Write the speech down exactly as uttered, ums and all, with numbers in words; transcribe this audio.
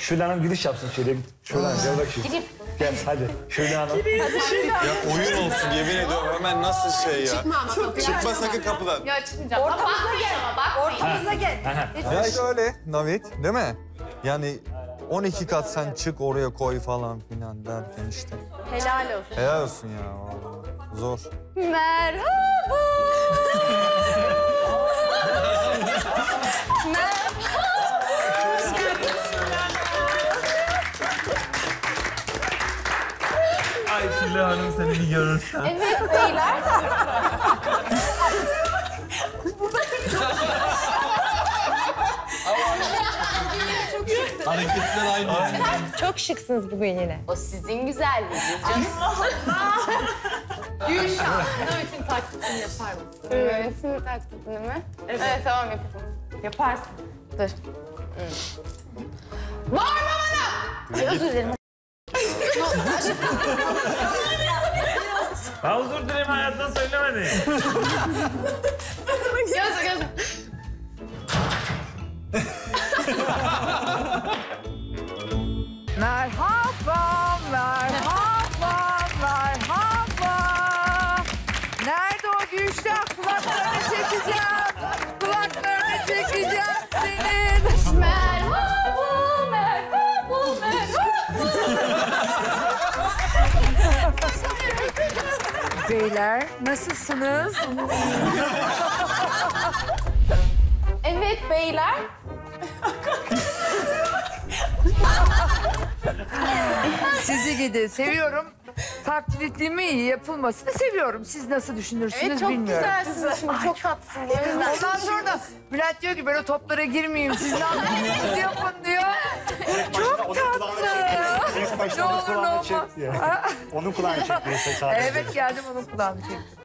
Şule Hanım giriş yapsın şöyle. Şule Hanım gel bakayım. Gel hadi Şule Hanım. Ya oyun olsun yemin ediyorum hemen nasıl şey ya. Çıkma ama kapıdan. Çıkma sakın kapıdan. Ya çıkmayacağım. Ortamıza gel. Ama bak. Ortamıza gel. Ya şöyle Navit değil mi? Yani on iki kat sen çık oraya koy falan filan derken işte. Helal olsun. Helal olsun ya vallahi. Zor. Merhaba. Ay Şule Hanım seni bir görürsen. Evet beyler. Hareketler aynı. Çok şıksınız bugün yine. O sizin güzelliğiniz canım. Gülşah. Nöbet'in taklitini yapar mısın? Öğretim taklidini mi? Evet. Evet tamam yapalım. Yaparsın. Dur. Bağırma bana! Ay, özür dilerim. Ha özür dilerim hayattan söylemedi. Göz göz. Merhaba, merhaba, merhaba. Nerede o Gülşah? Kulaklarını çekeceğim. Kulaklarını çekeceğim senin. Merhaba, merhaba, merhaba. Beyler, nasılsınız? Evet beyler. Sizi gidi seviyorum. Taklitliğimi iyi yapılmasını seviyorum. Siz nasıl düşünürsünüz Evet çok bilmiyorum. güzelsiniz şimdi çok tatlısınız. O yüzden. Ondan sonra da Bülent diyor ki ben o toplara girmeyeyim. Siz ne yapıyorsunuz yapın diyor. Çok tatlı. İlk Ne başta onun olur ne kulağını olmaz. çekti ya. Onun kulağını çekti. Evet geldim onun kulağını çektim.